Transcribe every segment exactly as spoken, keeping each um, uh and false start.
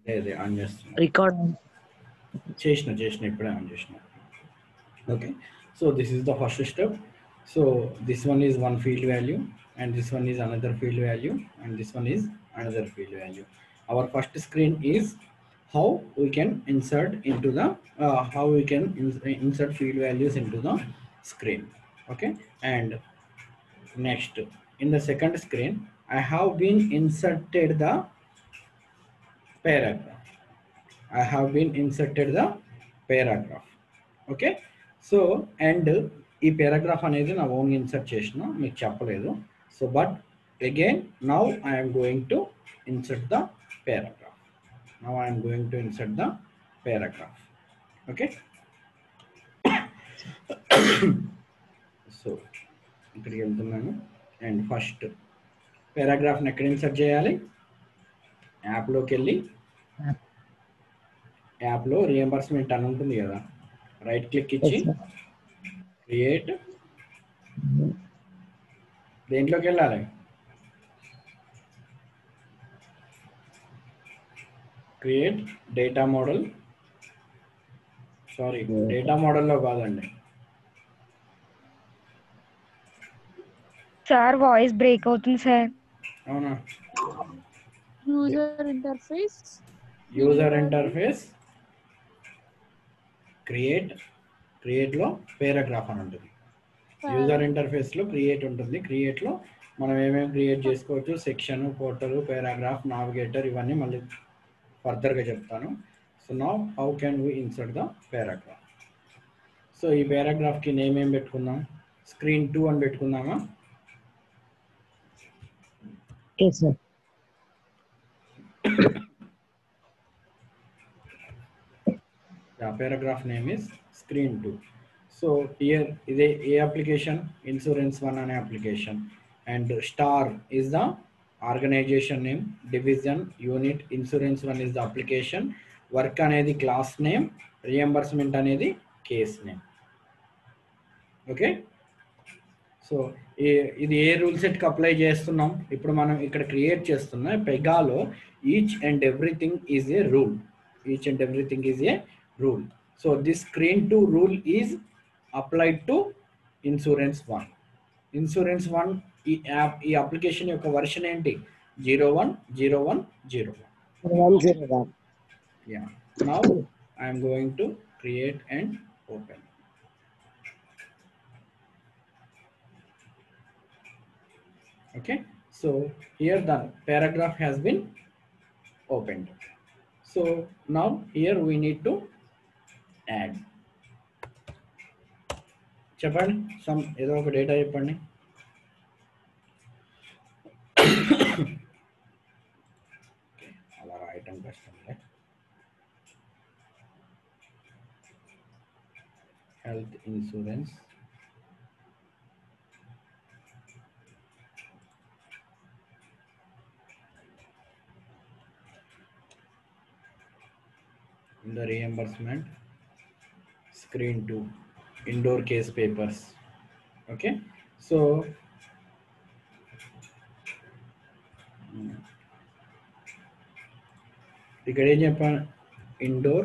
లేదు ఆన్ చేస్తున్నా రికార్డ్ చేసిన చేసిన ఇప్పుడే ఆన్ చేసిన. Okay, so this is the first step. So this one is one field value and this one is another field value and this one is another field value. Our first screen is how we can insert into the uh, how we can ins- insert field values into the screen. Okay, and next in the second screen I have been inserted the paragraph. I have been inserted the paragraph. Okay, so and ఈ paragraph అనేది నా own insert చేసిన మీకు చెప్పలేదు. So but again now I'm going to insert the paragraph. Now I'm going to insert the paragraph. Okay, so ఇక్కడికి వెళ్తున్నాను and first పారాగ్రాఫ్ని ఎక్కడ insert చేయాలి? యాప్లోకి వెళ్ళి యాప్లో రియంబర్స్మెంట్ అని ఉంటుంది కదా, రైట్ క్లిక్ ఇచ్చి క్రియేట్, దేంట్లోకి వెళ్ళాలి? Create data model, sorry data మోడల్లో కాదండి. సార్ వాయిస్ బ్రేక్ అవుతుంది సార్. అవునా? User interface user interface create, క్రియేట్లో పారాగ్రాఫ్ అని ఉంటుంది. యూజర్ ఇంటర్ఫేస్లో క్రియేట్ ఉంటుంది. క్రియేట్లో మనం ఏమేమి క్రియేట్ చేసుకోవచ్చు, సెక్షన్, పోర్టల్, పారాగ్రాఫ్, నావిగేటర్, ఇవన్నీ మళ్ళీ ఫర్దర్గా చెప్తాను. So now how can we insert the paragraph? So ఈ పారాగ్రాఫ్కి నేమ్ ఏం పెట్టుకుందాం? స్క్రీన్ టూ అని పెట్టుకుందామా? The paragraph name is screen two. So here is a, a application, insurance one an application, and star is the organization name, division, unit, insurance one is the application, work anedi class name, reimbursement anedi case name. Okay, so ఇది a rule సెట్కి apply చేస్తున్నాం? ఇప్పుడు మనం ఇక్కడ క్రియేట్ చేస్తున్న పెగాలో each and everything is a rule. Each and everything is a rule. So this screen two rule is applied to insurance one. Insurance one ఈ యాప్ ఈ అప్లికేషన్ యొక్క వర్షన్ ఏంటి? Zero one zero one zero one. Yeah, now I'm going to create and open. Okay, so here the paragraph has been opened. So now here we need to add, చెప్పండి, some ఏదో ఒక data చెప్పండి. అలా రాయటం కష్టంలే. Health insurance, the reimbursement, screen two, indoor case papers. Okay, so ఇక్కడ ఏం చెప్పాను? Indoor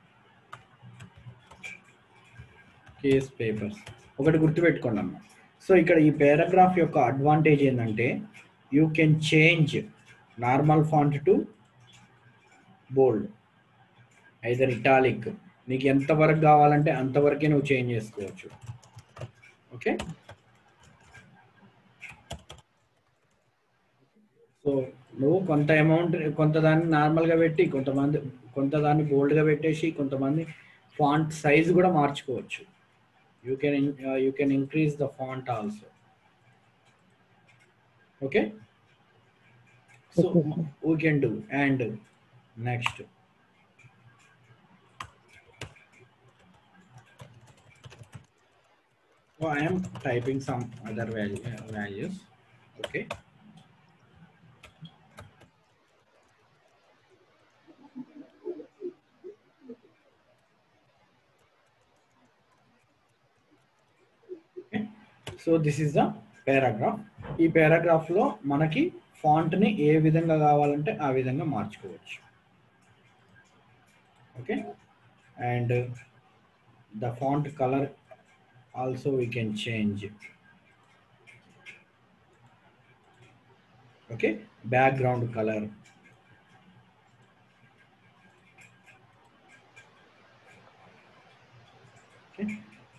case papers. ఒకటి గుర్తుపెట్టుకోండి అమ్మ. సో ఇక్కడ ఈ పారాగ్రాఫ్ యొక్క అడ్వాంటేజ్ ఏంటంటే you can change normal font to bold, either italic, నీకు ఎంతవరకు కావాలంటే అంతవరకే నువ్వు చేంజ్ చేసుకోవచ్చు. ఓకే, సో నువ్వు కొంత అమౌంట్ కొంత దాన్ని నార్మల్గా పెట్టి, కొంతమంది కొంత దాన్ని బోల్డ్గా పెట్టేసి, కొంతమంది ఫాంట్ సైజ్ కూడా మార్చుకోవచ్చు. You can you can increase the font also. Okay, so we can do. And next so I am typing some other value, uh, values. Okay, okay, so this is the paragraph. ఈ paragraph లో మనకి font ని ఏ విధంగా కావాలంటే ఆ విధంగా మార్చుకోవచ్చు. Okay, and uh, the font color also we can change. Okay, background color. Okay,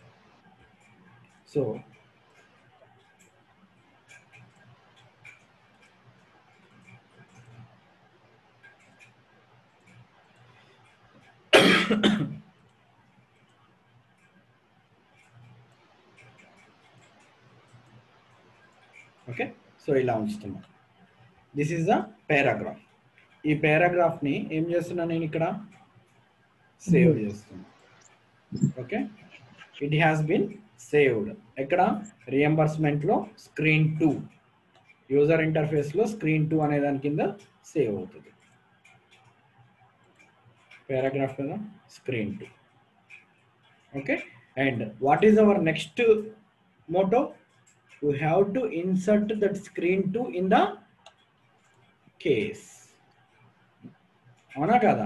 so okay, so ఇలా ఉంచుతున్నాం. This is the paragraph. ఈ పారాగ్రాఫ్ని ఏం చేస్తున్నా నేను ఇక్కడ సేవ్ చేస్తున్నా. Okay, it has been saved. ఎక్కడ? రియంబర్స్మెంట్లో స్క్రీన్ టూ, యూజర్ ఇంటర్ఫేస్లో స్క్రీన్ టూ అనే దాని కింద సేవ్ అవుతుంది. పారాగ్రాఫ్ కదా, screen two. Okay, and what is our next motto? You have to insert that screen two in the case. అవునా కదా?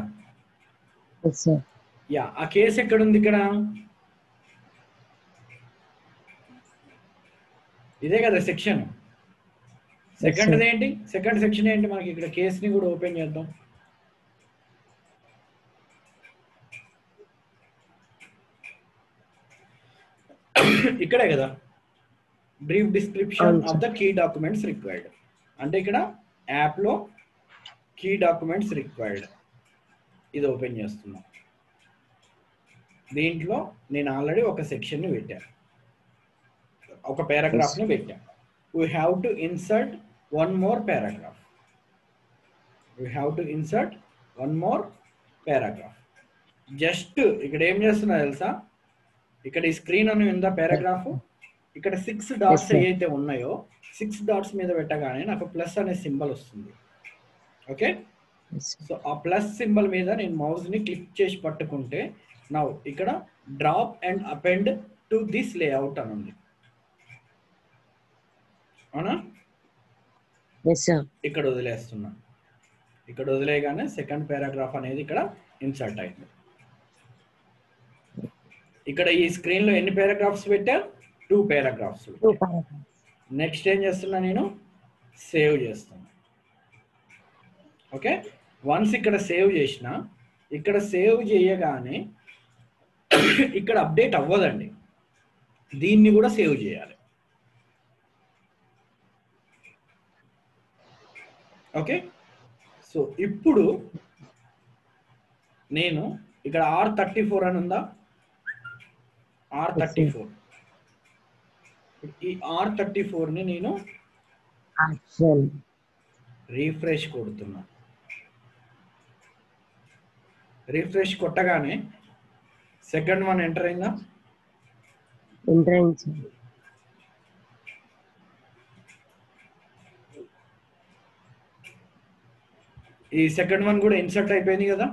యా, ఆ కేస్ ఎక్కడ ఉంది? ఇక్కడ ఇదే కదా సెక్షన్. సెకండ్ ఏంటి? సెకండ్ సెక్షన్ ఏంటి? మనకి ఇక్కడ కేస్ ని కూడా ఓపెన్ చేద్దాం. ఇక్కడే కదా, brief description of the key documents required. అంటే ఇక్కడ యాప్ లో కీ డాక్యుమెంట్స్ రిక్వైర్డ్ ఇది ఓపెన్ చేస్తున్నా. దీంట్లో నేను ఆల్రెడీ ఒక సెక్షన్ ని పెట్టాను, ఒక పారాగ్రాఫ్ ని పెట్టాను. We have to insert one more paragraph. We have to insert one more paragraph. Just ఇక్కడ ఏం చేస్తున్నా తెలుసా? ఇక్కడ ఈ స్క్రీన్ అని ఉందా పారాగ్రాఫ్, ఇక్కడ సిక్స్ డాట్స్ ఏవైతే ఉన్నాయో సిక్స్ డాట్స్ మీద పెట్టగానే నాకు ప్లస్ అనే సింబల్ వస్తుంది. ఓకే, సో ఆ ప్లస్ సింబల్ మీద నేను మౌస్ ని క్లిక్ చేసి పట్టుకుంటే నా ఇక్కడ drop and append to this layout అని ఉంది. అవునా? ఇక్కడ వదిలేస్తున్నా. ఇక్కడ వదిలేయగానే సెకండ్ పారాగ్రాఫ్ అనేది ఇక్కడ ఇన్సర్ట్ అయింది. ఇక్కడ ఈ స్క్రీన్ లో ఎన్ని పారాగ్రాఫ్స్ పెట్టా? Two paragraphs. నెక్స్ట్ ఏం చేస్తున్నా? నేను సేవ్ చేస్తున్నా. ఓకే, వన్స్ ఇక్కడ సేవ్ చేసిన, ఇక్కడ సేవ్ చేయగానే ఇక్కడ అప్డేట్ అవ్వదండి, దీన్ని కూడా సేవ్ చేయాలి. ఓకే, సో ఇప్పుడు నేను ఇక్కడ ఆర్ థర్టీ ఫోర్ అని ఉందా, ఆర్ థర్టీ ఫోర్ ఈ ఆర్ థర్టీ ఫోర్ ని నేను రీఫ్రెష్ కొడుతున్నా. రీఫ్రెష్ కొట్టగానే సెకండ్ వన్ ఎంటర్ అయిందా? ఈ సెకండ్ వన్ కూడా ఇన్సర్ట్ అయిపోయింది కదా.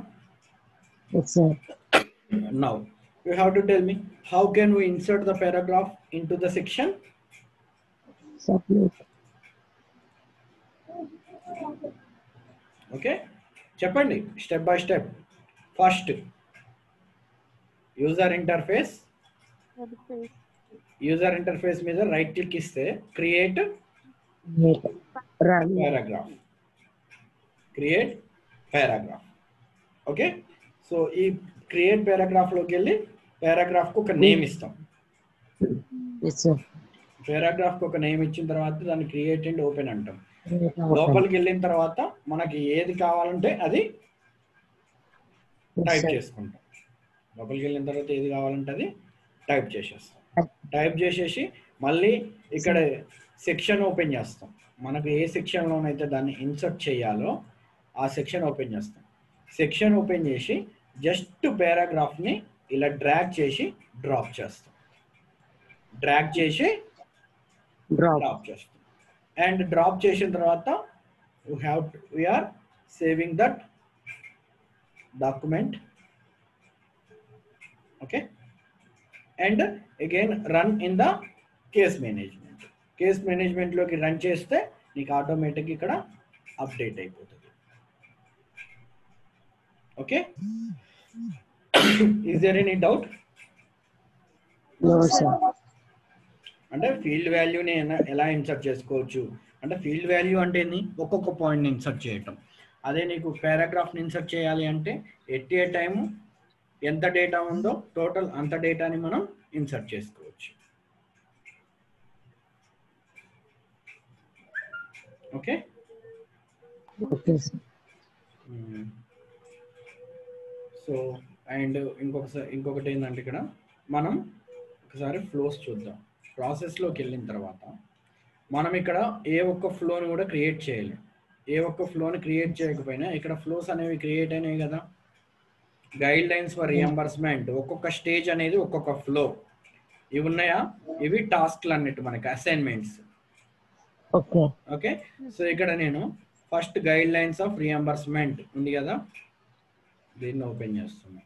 Now you have to tell me how can we insert the paragraph into the section? Submit. Okay, చెప్పండి step by step. First user interface, user interface మీద right click ఇస్తే create paragraph, create paragraph. Okay, so ఈ create paragraph లోకి వెళ్ళి paragraph కు ఒక name ఇస్తాం. Paragraph కు ఒక నేమ్ ఇచ్చిన తర్వాత దాన్ని క్రియేట్ అండ్ ఓపెన్ అంటాం. లోపలికి వెళ్ళిన తర్వాత మనకి ఏది కావాలంటే అది టైప్ చేసుకుంటాం. లోపలికి వెళ్ళిన తర్వాత ఏది కావాలంటే అది టైప్ చేసేస్తాం. టైప్ చేసేసి మళ్ళీ ఇక్కడ సెక్షన్ ఓపెన్ చేస్తాం. మనకు ఏ సెక్షన్లోనైతే దాన్ని ఇన్సర్ట్ చేయాలో ఆ సెక్షన్ ఓపెన్ చేస్తాం. సెక్షన్ ఓపెన్ చేసి జస్ట్ పారాగ్రాఫ్ని ఇలా డ్రాగ్ చేసి డ్రాప్ చేస్తాం. డ్రాగ్ చేసి డ్రాప్ చేస్తాం. అండ్ డ్రాప్ చేసిన తర్వాత you have we're saving that document. Okay, and again run in the case management. Case మేనేజ్మెంట్లోకి రన్ చేస్తే నీకు ఆటోమేటిక్ ఇక్కడ అప్డేట్ అయిపోతుంది. Okay, Is there any doubt? No, sir. అంటే ఫీల్డ్ వాల్యూని ఎలా ఇన్సర్ట్ చేసుకోవచ్చు అంటే ఫీల్డ్ వాల్యూ అంటే ఏంది ఒక్కొక్క పాయింట్ని ఇన్సర్ట్ చేయటం. అదే నీకు పారాగ్రాఫ్ని ఇన్సర్ట్ చేయాలి అంటే ఎట్ ఏ టైము ఎంత డేటా ఉందో టోటల్ అంత డేటాని మనం ఇన్సర్ట్ చేసుకోవచ్చు. Okay Okay, sir. So and ఇంకొకసారి ఇంకొకటి ఏంటంటే ఇక్కడ మనం ఒకసారి ఫ్లోస్ చూద్దాం. ప్రాసెస్లోకి వెళ్ళిన తర్వాత మనం ఇక్కడ ఏ ఒక్క ఫ్లోని కూడా క్రియేట్ చేయలేం. ఏ ఒక్క ఫ్లోని క్రియేట్ చేయకపోయినా ఇక్కడ ఫ్లోస్ అనేవి క్రియేట్ అయినాయి కదా. గైడ్ లైన్స్ ఫర్ రియంబర్స్మెంట్ ఒక్కొక్క స్టేజ్ అనేది ఒక్కొక్క ఫ్లో ఇవి ఉన్నాయా, ఇవి టాస్క్లు అన్నట్టు మనకి అసైన్మెంట్స్. Okay. ఓకే సో ఇక్కడ నేను first guidelines of reimbursement ఉంది కదా, దీన్ని ఓపెన్ చేస్తున్నా.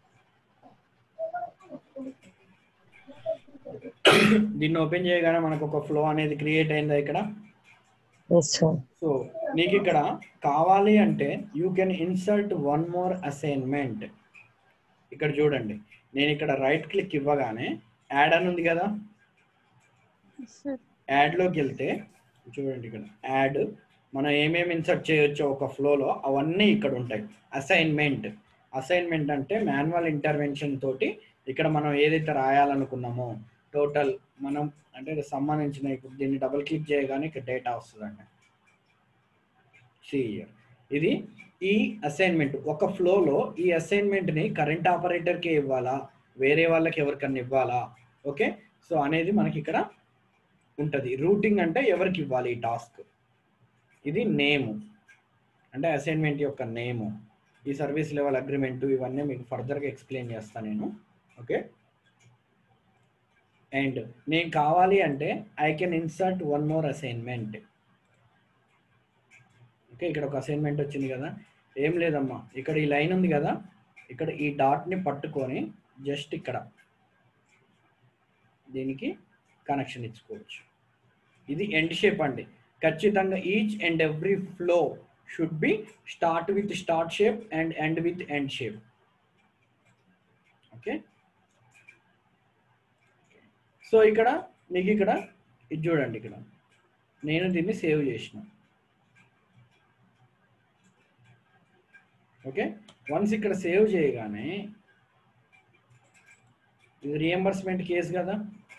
దీన్ని ఓపెన్ చేయగానే మనకు ఒక ఫ్లో అనేది క్రియేట్ అయిందా ఇక్కడ. Yes, sir. సో నీకు ఇక్కడ కావాలి అంటే you can insert one more assignment. ఇక్కడ చూడండి నేను ఇక్కడ రైట్ క్లిక్ ఇవ్వగానే యాడ్ అని ఉంది కదా, యాడ్లోకి వెళ్తే చూడండి ఇక్కడ యాడ్ మనం ఏమేమి ఇన్సర్ట్ చేయొచ్చో ఒక ఫ్లోలో అవన్నీ ఇక్కడ ఉంటాయి. అసైన్మెంట్ అసైన్మెంట్ అంటే మాన్యువల్ ఇంటర్వెన్షన్ తోటి ఇక్కడ మనం ఏదైతే రాయాలనుకున్నామో టోటల్ మనం అంటే సంబంధించిన ఇప్పుడు దీన్ని డబుల్ క్లిక్ చేయగానే ఇక్కడ డేటా వస్తుందండి. సి ఇది ఈ అసైన్మెంట్ ఒక ఫ్లోలో ఈ అసైన్మెంట్ని కరెంట్ ఆపరేటర్కే ఇవ్వాలా వేరే వాళ్ళకి ఎవరికన్నా ఇవ్వాలా ఓకే సో అనేది మనకి ఇక్కడ ఉంటుంది. రూటింగ్ అంటే ఎవరికి ఇవ్వాలి ఈ టాస్క్. ఇది నేము అంటే అసైన్మెంట్ యొక్క నేము. ఈ సర్వీస్ లెవెల్ అగ్రిమెంట్ ఇవన్నీ మీకు ఫర్దర్గా ఎక్స్ప్లెయిన్ చేస్తాను నేను. ఓకే అండ్ నేను కావాలి అంటే I can insert one more assignment. Okay ఇక్కడ ఒక అసైన్మెంట్ వచ్చింది కదా, ఏం లేదమ్మా ఇక్కడ ఈ లైన్ ఉంది కదా, ఇక్కడ ఈ డాట్ని పట్టుకొని జస్ట్ ఇక్కడ దీనికి కనెక్షన్ ఇచ్చుకోవచ్చు. ఇది ఎండ్ షేప్ అండి. ఖచ్చితంగా each and every flow should be start with start shape and end with end shape. Okay so ఇక్కడ మీకు ఇక్కడ ఇది చూడండి, ఇక్కడ నేను దీన్ని సేవ్ చేసిన. ఓకే వన్స్ ఇక్కడ సేవ్ చేయగానే ఇది రియంబర్స్మెంట్ కేసు కదా,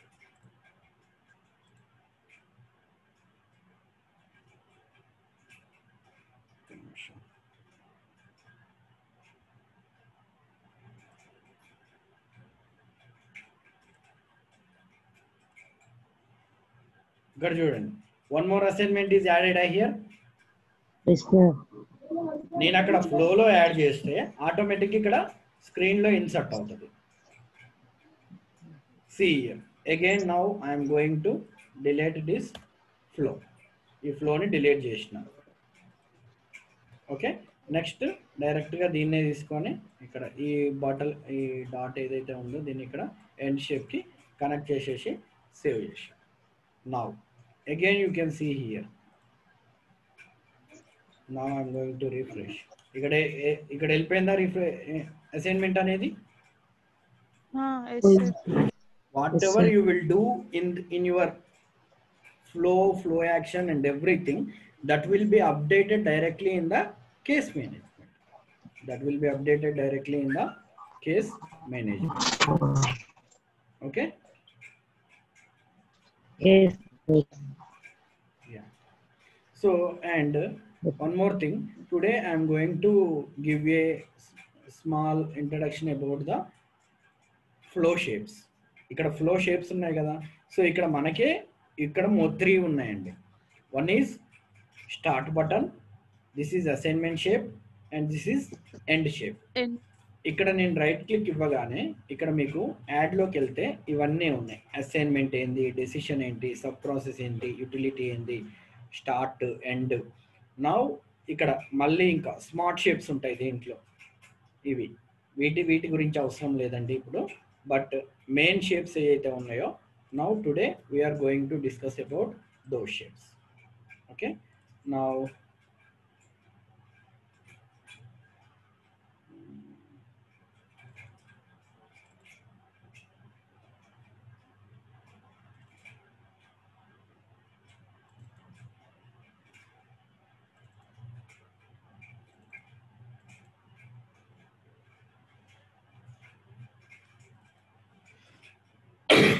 ఇక్కడ చూడండి one more assignment is added I here. Yes, sir. నేను అక్కడ ఫ్లోలో యాడ్ చేస్తే ఆటోమేటిక్ ఇక్కడ స్క్రీన్లో ఇన్సర్ట్ అవుతుంది. See again now I'm going to delete this flow. ఈ ఫ్లోని డిలీట్ చేసిన. ఓకే నెక్స్ట్ డైరెక్ట్గా దీన్నే తీసుకొని ఇక్కడ ఈ బాటిల్ ఈ డాట్ ఏదైతే ఉందో దీన్ని ఇక్కడ ఎండ్ షేప్కి కనెక్ట్ చేసేసి సేవ్ చేసాను. Now again you can see here. Now I'm going to refresh. ఇక్కడ ఇక్కడ వెళ్ళిపోయిందా రిఫ్రె అసైన్మెంట్ అనేది. Whatever you will do in in your flow flow action and everything that will be updated directly in the case management. That will be updated directly in the case management. Okay Yes. yeah so and one more thing, today I am going to give a small introduction about the flow shapes. ఇక్కడ flow shapes ఉన్నాయి కదా, so ఇక్కడ మనకే ఇక్కడ three ఉన్నాయండి. One is start button, this is assignment shape and this is end shape. ఇక్కడ నేను right click ఇవ్వగానే ఇక్కడ మీకు యాడ్లోకి వెళ్తే ఇవన్నీ ఉన్నాయి. అసైన్మెంట్ ఏంది, డెసిషన్ ఏంటి, సబ్ ప్రాసెస్ ఏంటి, యూటిలిటీ ఏంది, స్టార్ట్ ఎండ్. నౌ ఇక్కడ మళ్ళీ ఇంకా స్మార్ట్ షేప్స్ ఉంటాయి దీంట్లో. ఇవి వీటి వీటి గురించి అవసరం లేదండి ఇప్పుడు, బట్ మెయిన్ షేప్స్ ఏవైతే ఉన్నాయో now today we're going to discuss about those shapes. Okay now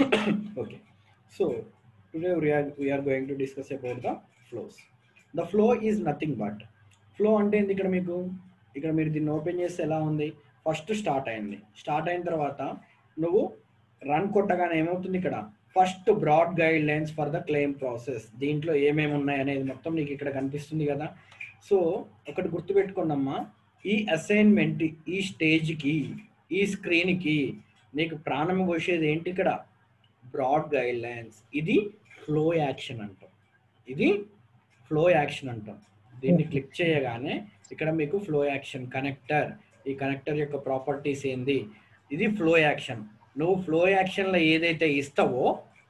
Okay, so today we are we are going to discuss about the flows. The flow is nothing but flow అంటే ఏంది ఇక్కడ మీకు ఇక్కడ మీరు దీన్ని open చేస్తే ఎలా ఉంది ఫస్ట్ స్టార్ట్ అయింది స్టార్ట్ అయిన తర్వాత నువ్వు రన్ కొట్టగానే ఏమవుతుంది ఇక్కడ first broad guidelines for the claim process దీంట్లో ఏమేమి ఉన్నాయి అనేది మొత్తం నీకు ఇక్కడ కనిపిస్తుంది కదా సో ఒకటి గుర్తుపెట్టుకోండమ్మా ఈ అసైన్మెంట్ ఈ స్టేజ్కి ఈ స్క్రీన్కి నీకు ప్రాణం పోసేది ఏంటి ఇక్కడ బ్రాడ్ గైడ్ లైన్స్ ఇది ఫ్లో యాక్షన్ అంటాం ఇది ఫ్లో యాక్షన్ అంటాం దీన్ని క్లిక్ చేయగానే ఇక్కడ మీకు ఫ్లో యాక్షన్ కనెక్టర్ ఈ కనెక్టర్ యొక్క ప్రాపర్టీస్ ఏంది ఇది ఫ్లో యాక్షన్ నువ్వు ఫ్లో యాక్షన్లో ఏదైతే ఇస్తావో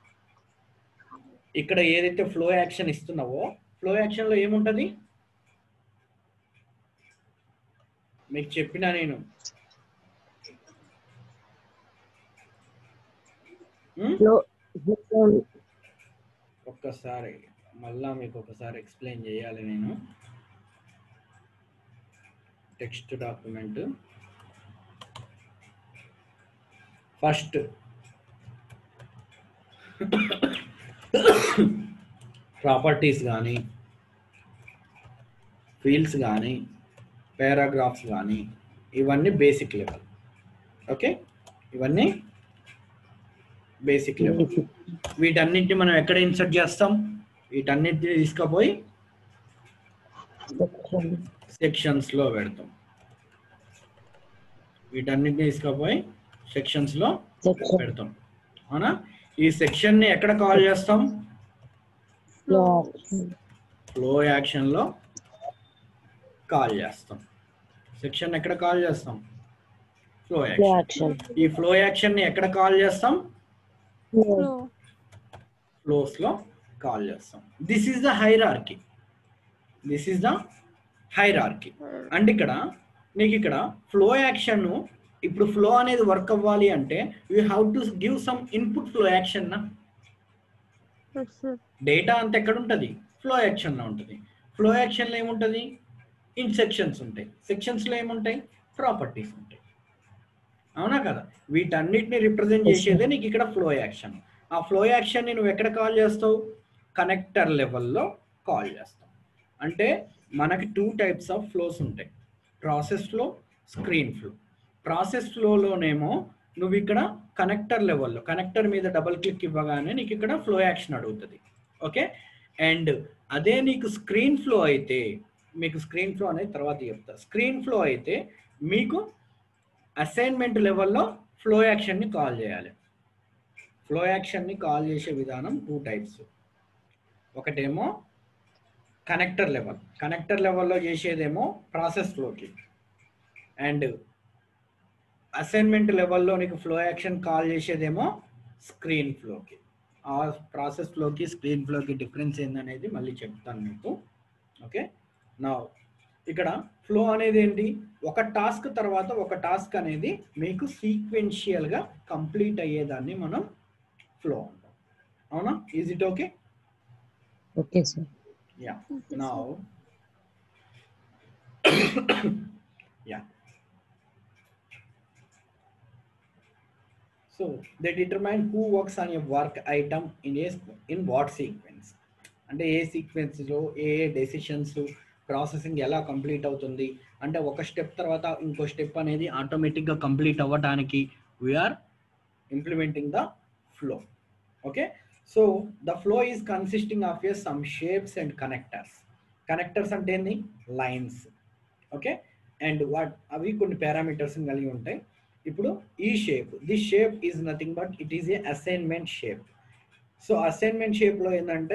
ఇక్కడ ఏదైతే ఫ్లో యాక్షన్ ఇస్తున్నావో ఫ్లో యాక్షన్లో ఏముంటుంది మీకు చెప్పినా నేను ఒక్కసారి మళ్ళా మీకు ఒకసారి ఎక్స్ప్లెయిన్ చేయాలి నేను టెక్స్ట్ డాక్యుమెంట్ ఫస్ట్ ప్రాపర్టీస్ కానీ ఫీల్డ్స్ కానీ పారాగ్రాఫ్స్ కానీ ఇవన్నీ బేసిక్ లెవెల్ ఓకే ఇవన్నీ బేసిక్ లెవెల్ వీటన్నిటిని మనం ఎక్కడ ఇన్సర్ట్ చేస్తాం వీటన్నిటిని తీసుకుపోయి సెక్షన్స్లో పెడతాం వీటన్నిటిని తీసుకుపోయి సెక్షన్స్లో పెడతాం అవునా ఈ సెక్షన్ని ఎక్కడ కాల్ చేస్తాం ఫ్లో యాక్షన్లో కాల్ చేస్తాం సెక్షన్ ఎక్కడ కాల్ చేస్తాం ఫ్లో యాక్షన్ ఈ ఫ్లో యాక్షన్ని ఎక్కడ కాల్ చేస్తాం ఫ్లోస్ లో కాల్ చేస్తాం this is the hierarchy this is the hierarchy and ఇక్కడ నీకు ఇక్కడ ఫ్లో యాక్షన్ ఇప్పుడు ఫ్లో అనేది వర్క్ అవ్వాలి అంటే you have to give some input flow action నా డేటా అంతా ఎక్కడ ఉంటుంది ఫ్లో యాక్షన్ లో ఉంటుంది ఫ్లో యాక్షన్ లో ఏముంటుంది ఇన్ సెక్షన్స్ ఉంటాయి సెక్షన్స్ లో ఏముంటాయి ప్రాపర్టీస్ ఉంటాయి అవునా కదా వీటన్నిటిని రిప్రజెంట్ చేసేదే నీకు ఇక్కడ ఫ్లో యాక్షన్ ఆ ఫ్లో యాక్షన్ ని నువ్వు ఎక్కడ కాల్ చేస్తావు కనెక్టర్ లెవెల్లో కాల్ చేస్తావు అంటే మనకి టూ టైప్స్ ఆఫ్ ఫ్లోస్ ఉంటాయి process flow screen flow process ఫ్లోలోనేమో నువ్వు ఇక్కడ కనెక్టర్ లెవెల్లో కనెక్టర్ మీద డబుల్ క్లిక్ ఇవ్వగానే నీకు ఇక్కడ ఫ్లో యాక్షన్ అడుగుతుంది ఓకే అండ్ అదే నీకు స్క్రీన్ ఫ్లో అయితే మీకు స్క్రీన్ ఫ్లో అనేది తర్వాత చెప్తా స్క్రీన్ ఫ్లో అయితే మీకు అసైన్మెంట్ లెవెల్లో ఫ్లో యాక్షన్ని కాల్ చేయాలి ఫ్లో యాక్షన్ని కాల్ చేసే విధానం టూ టైప్స్ ఒకటేమో కనెక్టర్ లెవెల్ కనెక్టర్ లెవెల్లో చేసేదేమో ప్రాసెస్ ఫ్లోకి అండ్ అసైన్మెంట్ లెవెల్లో నీకు ఫ్లో యాక్షన్ కాల్ చేసేదేమో స్క్రీన్ ఫ్లోకి ఆ ప్రాసెస్ ఫ్లోకి స్క్రీన్ ఫ్లోకి డిఫరెన్స్ ఏందనేది మళ్ళీ చెప్తాను మీకు ఓకే నా ఇక్కడ ఫ్లో అనేది ఏంటి ఒక టాస్క్ తర్వాత ఒక టాస్క్ అనేది మీకు సీక్వెన్షియల్గా కంప్లీట్ అయ్యేదాన్ని మనం ఫ్లో అంటాం అవునా is it okay okay sir yeah now yeah so they determine who works on a work item in a in what sequence అంటే ఏ సీక్వెన్స్లో ఏ ఏ డెసిషన్స్ ప్రాసెసింగ్ ఎలా కంప్లీట్ అవుతుంది అంటే ఒక స్టెప్ తర్వాత ఇంకో స్టెప్ అనేది ఆటోమేటిక్గా కంప్లీట్ అవ్వడానికి we're implementing the flow okay so the flow is consisting of a some shapes and connectors connectors అంటే ఏంది లైన్స్ ఓకే అండ్ వాట్ అవి కొన్ని పారామీటర్స్ కలిగి ఉంటాయి ఇప్పుడు ఈ shape this shape is nothing but it is a assignment shape so assignment షేప్లో ఏంటంటే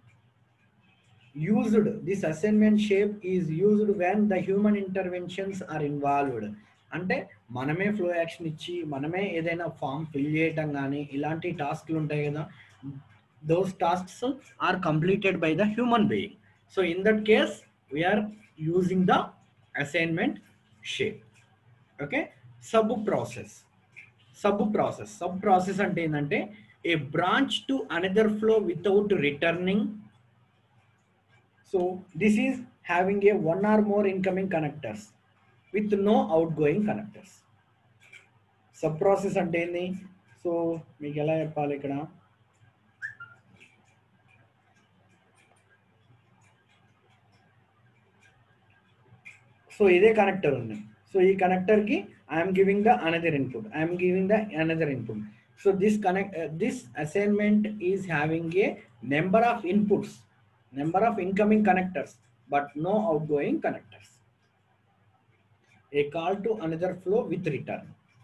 used this assignment shape is used when the human interventions are involved అంటే మనమే ఫ్లో యాక్షన్ ఇచ్చి మనమే ఏదైనా ఫామ్ ఫిల్ చేయటం కానీ ఇలాంటి టాస్క్లు ఉంటాయి కదా those tasks are completed by the human being so in that case we're using the assignment shape okay sub process sub process sub process అంటే ఏంటంటే a branch to another flow without returning so this is having a one or more incoming connectors with no outgoing connectors sub process అంటే ఏంది so మీకు ఎలా చెప్పాలి ఇక్కడ, so ఇదే connector ఉంది. సో ఈ కనెక్టర్ కి I'm giving the another input, I'm giving the another input. So this connect this assignment is having a number of inputs, number of incoming connectors, but no outgoing connectors. A call to another flow with return.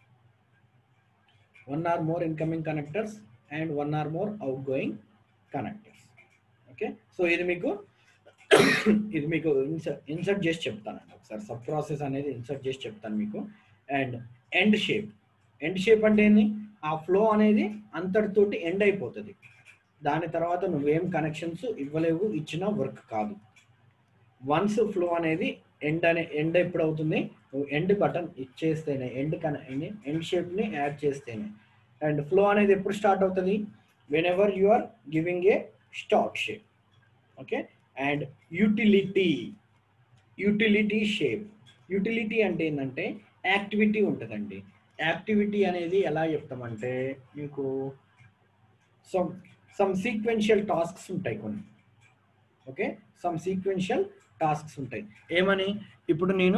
One or more incoming connectors and one or more outgoing connectors. Okay. So ఇది మీకు ఇది మీకు insert insert చేసి చెప్తానండి ఒకసారి, sub process అనేది insert చేసి చెప్తాను మీకు. And end shape, end shape అంటే ఏంది, ఆ ఫ్లో అనేది అంతటితోటి ఎండ్ అయిపోతుంది. దాని తర్వాత నువ్వేం కనెక్షన్స్ ఇవ్వలేవు, ఇచ్చిన వర్క్ కాదు. వన్స్ ఫ్లో అనేది ఎండ్ అనే ఎండ్ ఎప్పుడు అవుతుంది, నువ్వు ఎండ్ బటన్ ఇచ్చేస్తేనే, ఎండ్ కన ఎండ్ షేప్ని యాడ్ చేస్తేనే. అండ్ ఫ్లో అనేది ఎప్పుడు స్టార్ట్ అవుతుంది, whenever you are giving a start shape. Okay. And utility, utility shape, utility అంటే ఏంటంటే యాక్టివిటీ ఉంటుందండి. యాక్టివిటీ అనేది ఎలా చెప్తామంటే మీకు సమ్ సమ్ సీక్వెన్షియల్ టాస్క్స్ ఉంటాయి కొన్ని. ఓకే. సమ్ సీక్వెన్షియల్ టాస్క్స్ ఉంటాయి. ఏమని, ఇప్పుడు నేను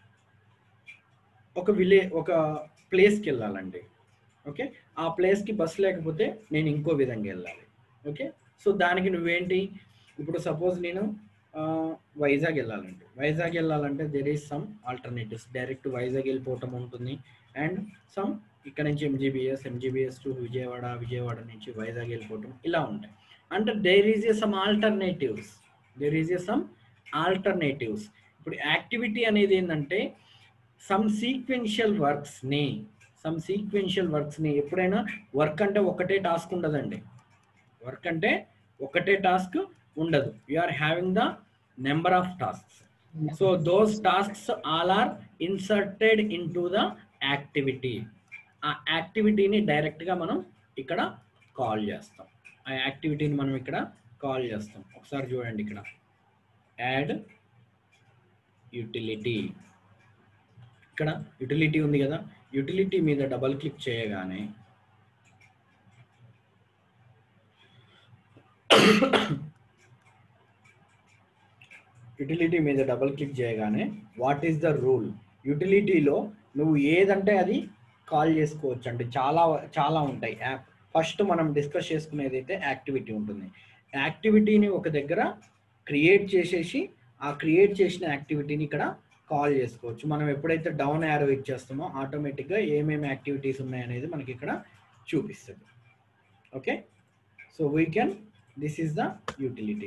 ఒక విలే ఒక ప్లేస్కి వెళ్ళాలండి. ఓకే. ఆ ప్లేస్కి బస్ లేకపోతే నేను ఇంకో విధంగా వెళ్ళాలి. ఓకే. సో దానికి నువ్వేంటి, ఇప్పుడు సపోజ్ నేను వైజాగ్ వెళ్ళాలండి. వైజాగ్ వెళ్ళాలంటే there is some alternatives. Direct Vizag వెళ్ళిపోవటం ఉంటుంది, అండ్ సమ్ ఇక్కడ నుంచి MGBS, MGBS to Vijayawada, Vijayawada నుంచి వైజాగ్ వెళ్ళిపోవటం, ఇలా ఉంటాయి. అంటే there is a some alternatives, there is a some alternatives. ఇప్పుడు యాక్టివిటీ అనేది ఏంటంటే సమ్ సీక్వెన్షియల్ వర్క్స్ని, సమ్ సీక్వెన్షియల్ వర్క్స్ని ఎప్పుడైనా వర్క్ అంటే ఒకటే టాస్క్ ఉండదండి. వర్క్ అంటే ఒకటే టాస్క్ ఉండదు. You are having the number of tasks. So those tasks all are inserted into the activity. ఆ యాక్టివిటీని డైరెక్ట్గా మనం ఇక్కడ కాల్ చేస్తాం. ఆ యాక్టివిటీని మనం ఇక్కడ కాల్ చేస్తాం. ఒకసారి చూడండి, ఇక్కడ యాడ్ యూటిలిటీ, ఇక్కడ యూటిలిటీ ఉంది కదా, యూటిలిటీ మీద డబల్ క్లిక్ చేయగానే యూటిలిటీ మీద డబల్ క్లిక్ చేయగానే వాట్ ఈస్ ద రూల్, యూటిలిటీలో నువ్వు ఏదంటే అది కాల్ చేసుకోవచ్చు. అంటే చాలా చాలా ఉంటాయి. యాప్ ఫస్ట్ మనం డిస్కస్ చేసుకునేది అయితే యాక్టివిటీ ఉంటుంది. యాక్టివిటీని ఒక దగ్గర క్రియేట్ చేసేసి ఆ క్రియేట్ చేసిన యాక్టివిటీని ఇక్కడ కాల్ చేసుకోవచ్చు. మనం ఎప్పుడైతే డౌన్ యారో ఇచ్చేస్తామో ఆటోమేటిక్గా ఏమేమి యాక్టివిటీస్ ఉన్నాయనేది మనకి ఇక్కడ చూపిస్తుంది. Okay. So we can, this is the utility.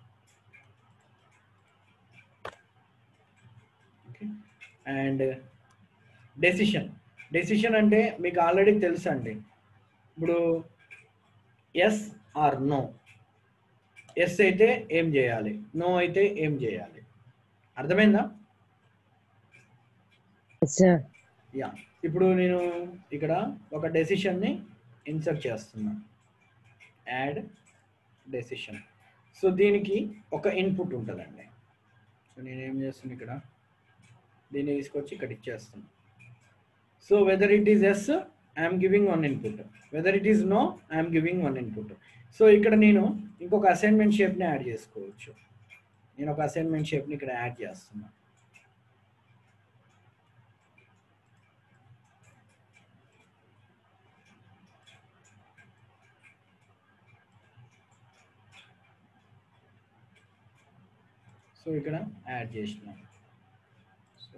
Okay. And decision, decision అంటే మీకు ఆల్రెడీ తెలుసు అండి. ఇప్పుడు ఎస్ ఆర్ నో, ఎస్ అయితే ఏం చేయాలి, నో అయితే ఏం చేయాలి, అర్థమైందా? యా. ఇప్పుడు నేను ఇక్కడ ఒక డెసిషన్ని ఇన్సర్ట్ చేస్తున్నా, యాడ్ డెసిషన్. సో దీనికి ఒక ఇన్పుట్ ఉంటుందండి. సో నేను ఏం చేస్తున్నా, ఇక్కడ దీన్ని తీసుకొచ్చి ఇక్కడ ఇచ్చేస్తున్నా. So whether it is yes, I'm giving one input, whether it is no, I'm giving one input. So ఇక్కడ నేను ఇంకొక అసైన్మెంట్ షేప్ని యాడ్ చేసుకోవచ్చు. నేను ఒక అసైన్మెంట్ షేప్ని ఇక్కడ యాడ్ చేస్తున్నా. సో ఇక్కడ యాడ్ చేసిన, so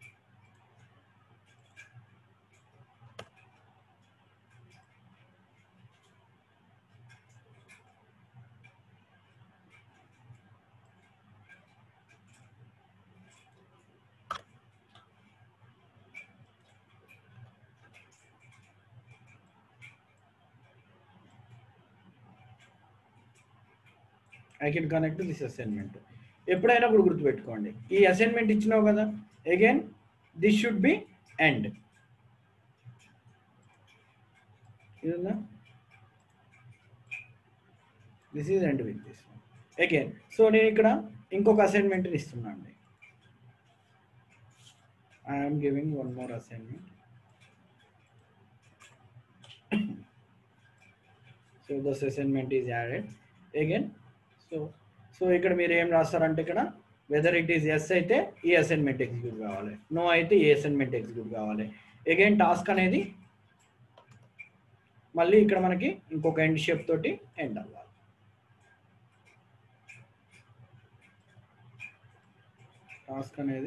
I can connect this assignment. ఎప్పుడైనా కూడా గుర్తుపెట్టుకోండి, ఈ అసైన్మెంట్ ఇచ్చినావు కదా, again this should be end. ఇదిందా, this is end with this again. So నేను ఇక్కడ ఇంకొక అసైన్మెంట్ని ఇస్తున్నా అండి. I'm giving one more assignment. So this assignment is added again. So so ఇక్కడ మీరు ఏం రాస్తారంటే ఇక్కడ వెదర్ ఇట్ ఈస్ ఎస్ అయితే ఈ అసైన్మెంట్ ఎగ్జిక్యూట్ కావాలి, నో అయితే ఈ అసైన్మెంట్ ఎగ్జిక్యూట్ కావాలి. అగైన్ టాస్క్ అనేది మళ్ళీ ఇక్కడ మనకి ఇంకొక ఎండ్ షేప్ తోటి ఎండ్ అవ్వాలి. టాస్క్ అనేది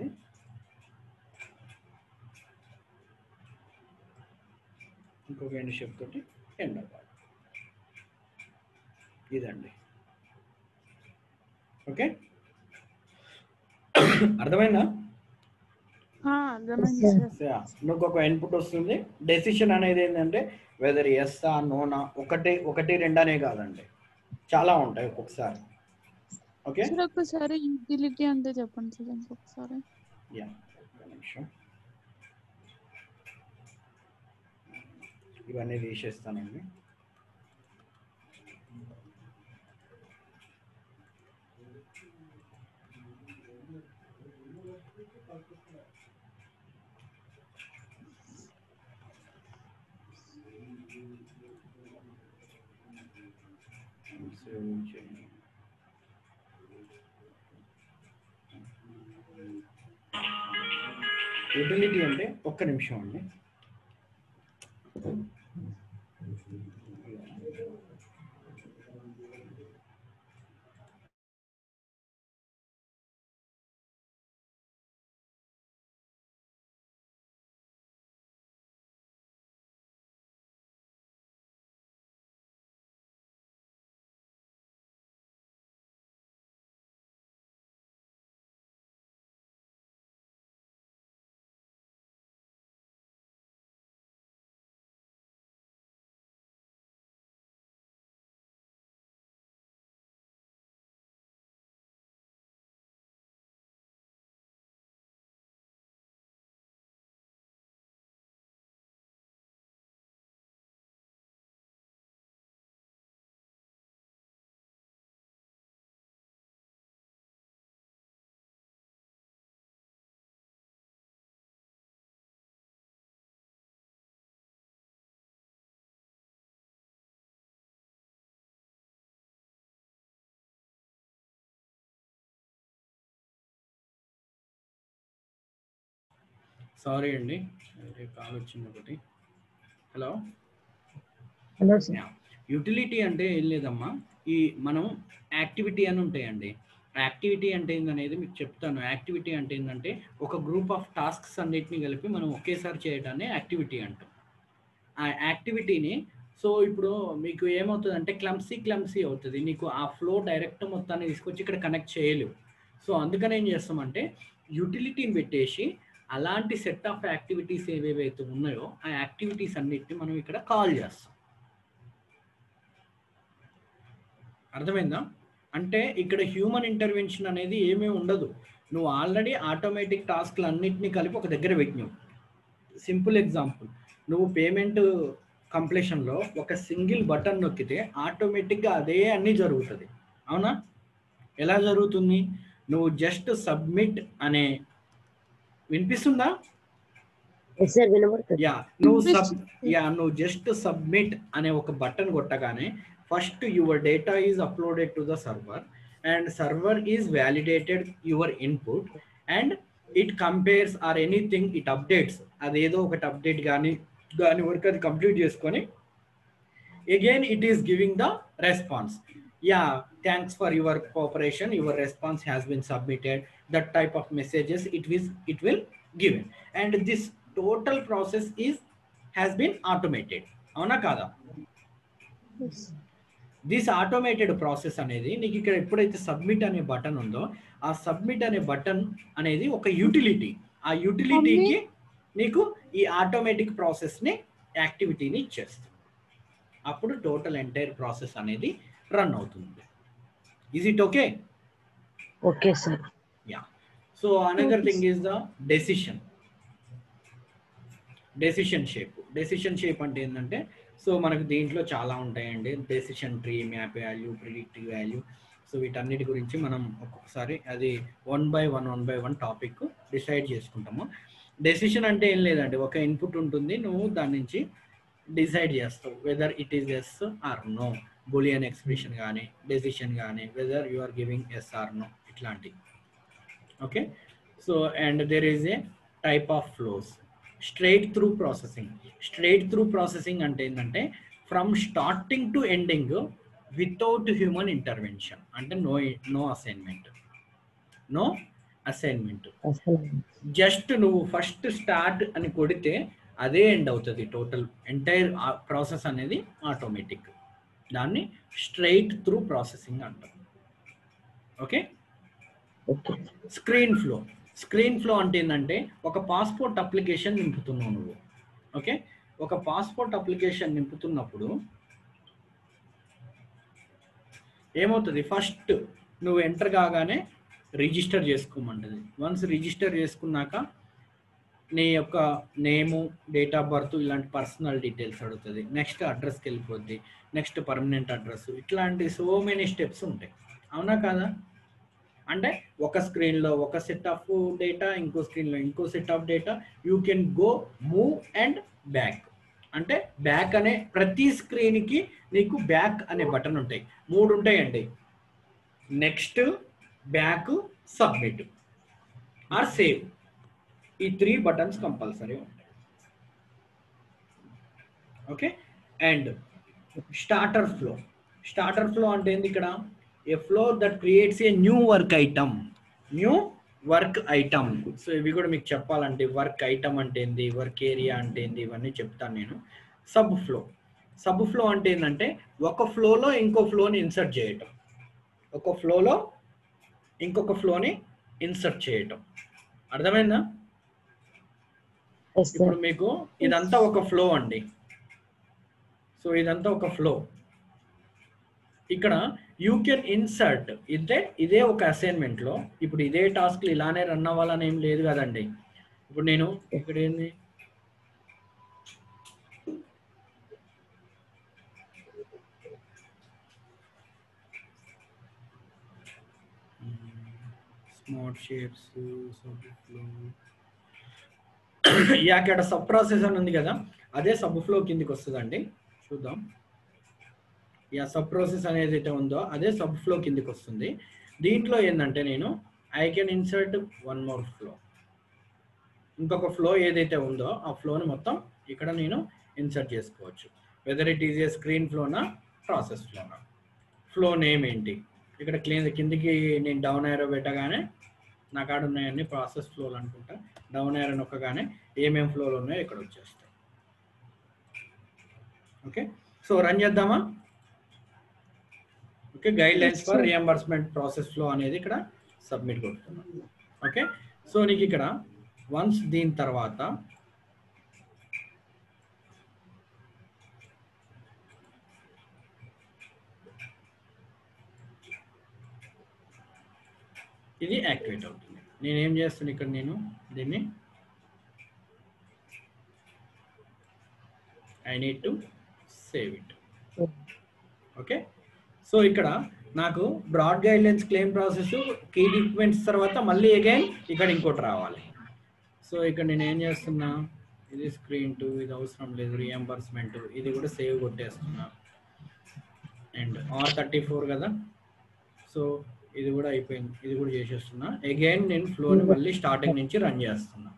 ఇంకొక ఎండ్ షేప్ తోటి ఎండ్ అవ్వాలి. ఇదండి. ఓకే, అర్థమైందా? ఇంకొక ఇన్పుట్ వస్తుంది. డెసిషన్ అనేది ఏంటంటే వెదర్ ఎస్సా నోనా, ఒకటి ఒకటి రెండనే కాదండి, చాలా ఉంటాయి ఒక్కొక్కసారి. ఓకే, ఒకసారి యూటిలిటీ అంటే చెప్పండి సార్ ఇంకొకసారి. యా ఒక నిమిషం, ఇవన్నీ తీసేస్తానండి. యూటిలిటీ అంటే ఒక్క నిమిషం అండి. సారీ అండి, కాల్ వచ్చింది ఒకటి. Hello hello sir. యూటిలిటీ అంటే ఏం లేదమ్మా, ఈ మనం యాక్టివిటీ అని ఉంటాయండి. యాక్టివిటీ అంటే ఏందనేది మీకు చెప్తాను. యాక్టివిటీ అంటే ఏంటంటే ఒక గ్రూప్ ఆఫ్ టాస్క్స్ అన్నిటిని కలిపి మనం ఒకేసారి చేయడాన్ని యాక్టివిటీ అంటాం. ఆ యాక్టివిటీని సో ఇప్పుడు మీకు ఏమవుతుంది అంటే క్లమ్సీ క్లమ్సీ అవుతుంది, నీకు ఆ ఫ్లో డైరెక్ట్ మొత్తాన్ని తీసుకొచ్చి ఇక్కడ కనెక్ట్ చేయలేవు. సో అందుకని ఏం చేస్తామంటే యూటిలిటీని పెట్టేసి అలాంటి సెట్ ఆఫ్ యాక్టివిటీస్ ఏవేవైతే ఉన్నాయో ఆ యాక్టివిటీస్ అన్నిటిని మనం ఇక్కడ కాల్ చేస్తాం. అర్థమైందా? అంటే ఇక్కడ హ్యూమన్ ఇంటర్వెన్షన్ అనేది ఏమీ ఉండదు. నువ్వు ఆల్రెడీ ఆటోమేటిక్ టాస్క్లు అన్నిటినీ కలిపి ఒక దగ్గర పెట్టినావు. సింపుల్ ఎగ్జాంపుల్, నువ్వు పేమెంట్ కంప్లీషన్లో ఒక సింగిల్ బటన్ నొక్కితే ఆటోమేటిక్గా అదే అన్నీ జరుగుతుంది. అవునా? ఎలా జరుగుతుంది? నువ్వు జస్ట్ సబ్మిట్ అనే, వినిపిస్తుందా? యా నువ్వు సబ్ యా నువ్వు జస్ట్ సబ్మిట్ అనే ఒక బటన్ కొట్టగానే first your data is uploaded to the server and server is validated your input and it compares or anything, it updates. అదేదో ఒకటి అప్డేట్ కానీ దాని వరకు అది కంప్లీట్ చేసుకొని again it is giving the response. Yeah thanks for your cooperation, your response has been submitted, that type of messages it will it will given, and this total process is has been automated. అవునా కాదా? This automated process అనేది నీకు ఇక్కడ ఎప్పుడైతే submit అనే button ఉందో ఆ submit అనే బటన్ అనేది ఒక యూటిలిటీ. ఆ యూటిలిటీకి నీకు ఈ ఆటోమేటిక్ ప్రాసెస్ని యాక్టివిటీని ఇచ్చేస్తుంది. అప్పుడు టోటల్ ఎంటైర్ ప్రాసెస్ అనేది రన్ అవుతుంది. Is it okay? Okay sir. Yeah. So another thing is the decision. Decision shape. Decision shape అంటే ఏంటంటే సో మనకు దీంట్లో చాలా ఉంటాయండి. Decision tree, map value, predictive value. So వీటన్నిటి గురించి మనం ఒక్కొక్కసారి అది one by one one by one topic decide చేసుకుంటాము. డెసిషన్ అంటే ఏం లేదండి, ఒక ఇన్పుట్ ఉంటుంది, నువ్వు దాని నుంచి డిసైడ్ చేస్తావు whether it is yes or no. Boolean expression కానీ డెసిషన్ కానీ whether you are giving yes or no ఇట్లాంటి. Okay, so and there is a type of flows. Straight through processing. Straight through processing అంటే ఏంటంటే from starting to ending without human intervention, అంటే no no assignment no assignment just నువ్వు first start అని కొడితే అదే end అవుతుంది. Total entire process అనేది automatic. దాన్ని స్ట్రైట్ త్రూ ప్రాసెసింగ్ అంటారు. Okay, screen flow. Screen flow అంటే ఏంటంటే ఒక పాస్పోర్ట్ అప్లికేషన్ నింపుతున్నావు నువ్వు. ఓకే, ఒక పాస్పోర్ట్ అప్లికేషన్ నింపుతున్నప్పుడు ఏమవుతుంది, ఫస్ట్ నువ్వు ఎంటర్ కాగానే రిజిస్టర్ చేసుకోమంటుంది. వన్స్ రిజిస్టర్ చేసుకున్నాక నీ యొక్క నేము, డేట్ ఆఫ్ బర్త్, ఇలాంటి పర్సనల్ డీటెయిల్స్ అడుగుతుంది. నెక్స్ట్ అడ్రస్కి వెళ్ళిపోద్ది, నెక్స్ట్ పర్మనెంట్ అడ్రస్, ఇట్లాంటి సో మెనీ స్టెప్స్ ఉంటాయి. అవునా కాదా? అంటే ఒక స్క్రీన్లో ఒక సెట్ ఆఫ్ డేటా, ఇంకో స్క్రీన్లో ఇంకో set of data. You can go move and back. అంటే బ్యాక్ అనే ప్రతి స్క్రీన్కి నీకు బ్యాక్ అనే బటన్ ఉంటాయి. మూడు ఉంటాయండి, next, back, submit or save. ఈ త్రీ బటన్స్ కంపల్సరీ ఉంటాయి. Okay, and starter flow. Starter flow అంటే ఏంది ఇక్కడ? A flow that creates a new work item. New work item. So ఇవి కూడా మీకు చెప్పాలంటే వర్క్ ఐటమ్ అంటే ఏంది, వర్క్ ఏరియా అంటే ఏంది, ఇవన్నీ చెప్తాను నేను. Sub flow. సబ్ ఫ్లో అంటే ఏంటంటే ఒక ఫ్లోలో ఇంకో ఫ్లోని ఇన్సర్ట్ చేయటం. ఒక ఫ్లోలో ఇంకొక ఫ్లోని ఇన్సర్ట్ చేయటం. అర్థమైందా? ఇప్పుడు మీకు ఇదంతా ఒక ఫ్లో అండి. సో ఇదంతా ఒక ఫ్లో. ఇక్కడ యూ కెన్ ఇన్సర్ట్. ఇదే ఇదే ఒక అసైన్మెంట్లో ఇప్పుడు ఇదే టాస్క్లు ఇలానే రన్ అవ్వాలని ఏం లేదు కదండి. ఇప్పుడు నేను ఇక్కడ ఏంది, స్మార్ట్ షేప్స్, అక్కడ సబ్ ప్రాసెస్ అని ఉంది కదా, అదే సబ్ ఫ్లో కిందికి వస్తుందండి. చూద్దాం. యా సబ్ ప్రాసెస్ అనేది అయితే ఉందో అదే సబ్ ఫ్లో కిందికి వస్తుంది. దీంట్లో ఏంటంటే నేను I can insert one more flow. ఇంకొక ఫ్లో ఏదైతే ఉందో ఆ ఫ్లోని మొత్తం ఇక్కడ నేను ఇన్సర్ట్ చేసుకోవచ్చు. Whether it is a screen ఫ్లోనా, ప్రాసెస్ ఫ్లోనా. ఫ్లో నేమ్ ఏంటి, ఇక్కడ క్లీన్ కిందికి నేను డౌన్ యారో పెట్టగానే నా కాడ ఉన్నాయన్నీ ప్రాసెస్ ఫ్లోలు అనుకుంటా. డౌన్ యారో నొక్కగానే ఏమేమి ఫ్లోలు ఉన్నాయో ఇక్కడ వచ్చేస్తాయి. ఓకే, సో రన్ చేద్దామా? Okay, guidelines for reimbursement process flow అనేది ఇక్కడ సబ్మిట్ కొడుతున్నాం. ఓకే, సో నీకు ఇక్కడ వన్స్ దీని తర్వాత ఇది యాక్టివేట్ అవుతుంది. నేనేం చేస్తాను ఇక్కడ, నేను దీన్ని I need to save it. Okay, so ఇక్కడ నాకు broad guidelines claim process key documents తర్వాత మళ్ళీ అగైన్ ఇక్కడ ఇంకోటి రావాలి. సో ఇక్కడ నేను ఏం చేస్తున్నా, ఇది స్క్రీన్ టూ, ఇది అవసరం లేదు, రియంబర్స్మెంట్, ఇది కూడా సేవ్ కొట్టేస్తున్నా. అండ్ ఆర్ థర్టీ ఫోర్ కదా, సో ఇది కూడా అయిపోయింది, ఇది కూడా చేసేస్తున్నా. అగైన్ నేను ఫ్లోని మళ్ళీ స్టార్టింగ్ నుంచి రన్ చేస్తున్నా.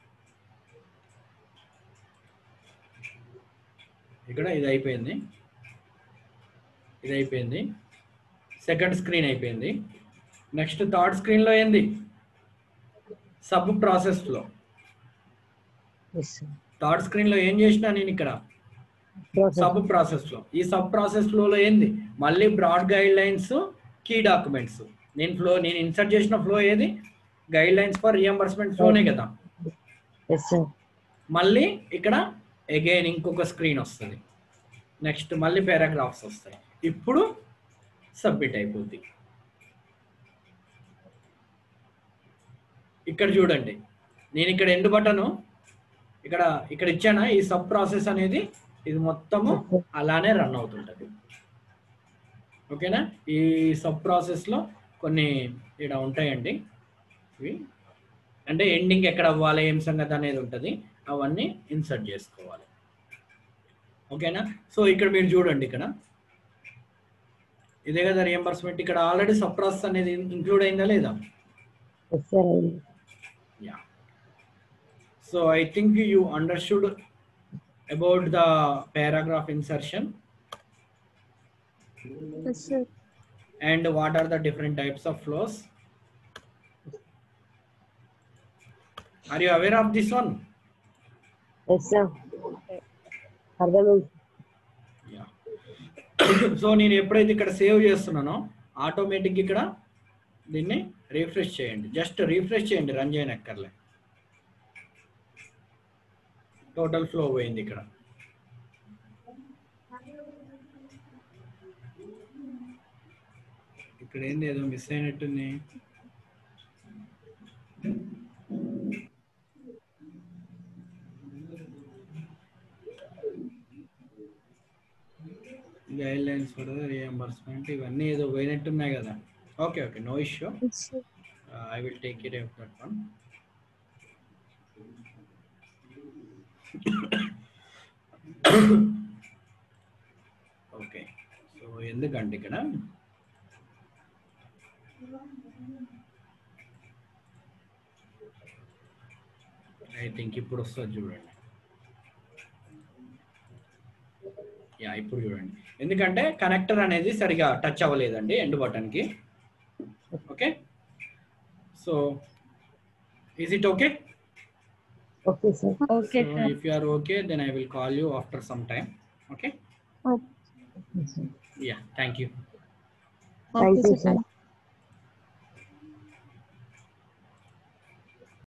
ఇక్కడ ఇది అయిపోయింది, ఇది అయిపోయింది, సెకండ్ స్క్రీన్ అయిపోయింది. నెక్స్ట్ థర్డ్ స్క్రీన్లో ఏంది, సబ్ ప్రాసెస్ ఫ్లో. థర్డ్ స్క్రీన్లో ఏం చేసినా నేను ఇక్కడ సబ్ ప్రాసెస్ ఫ్లో. ఈ సబ్ ప్రాసెస్ ఫ్లోలో ఏంది, మళ్ళీ broad guidelines, key documents. నేను ఫ్లో నేను ఇన్సర్ట్ చేసిన ఫ్లో ఏది, గైడ్ లైన్స్ ఫర్ రియంబర్స్మెంట్ ఫ్లోనే కదా. మళ్ళీ ఇక్కడ అగైన్ ఇంకొక స్క్రీన్ వస్తుంది, నెక్స్ట్ మళ్ళీ పారాగ్రాఫ్స్ వస్తాయి. ఇప్పుడు సబ్మిట్ అయిపోద్ది. ఇక్కడ చూడండి, నేను ఇక్కడ ఎండ్ బటను ఇక్కడ ఇక్కడ ఇచ్చానా, ఈ సబ్ ప్రాసెస్ అనేది ఇది మొత్తము అలానే రన్ అవుతుంటుంది. ఓకేనా? ఈ సబ్ ప్రాసెస్లో కొన్ని ఇక్కడ ఉంటాయండి, ఇవి అంటే ఎండింగ్ ఎక్కడ అవ్వాలి, ఏం సంగతి అనేది ఉంటుంది, అవన్నీ ఇన్సర్ట్ చేసుకోవాలి. ఓకేనా? సో ఇక్కడ మీరు చూడండి, ఇక్కడ ఇదే కదా రియంబర్స్మెంట్. ఇక్కడ ఆల్రెడీ సబ్ ప్రాసెస్ అనేది ఇంక్లూడ్ అయిందా లేదా? Yes, sir. I- Yeah. So I think you understood about the paragraph insertion Yes, sir. and what are the different types of flows. Are you aware of this one? Yes, sir. అర్థమైంది. Yeah. So నేను ఎప్పుడైతే ఇక్కడ save చేస్తున్నానో automatic ఇక్కడ దీన్ని refresh చేయండి. Just refresh చేయండి, run చేయనక్కర్లే. టోటల్ ఫ్లో పోయింది ఇక్కడ. ఇక్కడ ఏంది ఏదో మిస్ అయినట్టుంది. Guidelines for the reimbursement ఇవన్నీ ఏదో పోయినట్టున్నాయి కదా. Okay okay, no issue. Yes, sir. I will take care of that one. Okay, so ఎందుకంటే ఇక్కడ ఐ థింక్ ఇప్పుడు వస్తుంది చూడండి. యా ఇప్పుడు చూడండి, ఎందుకంటే కనెక్టర్ అనేది సరిగా టచ్ అవ్వలేదండి ఎండ్ బటన్కి. Okay, so is it okay? Okay sir. Okay, So sir. if you are okay, then I will call you after some time. Okay? Okay. Yes, sir. Yeah, thank you. Thank Okay, you, sir. sir.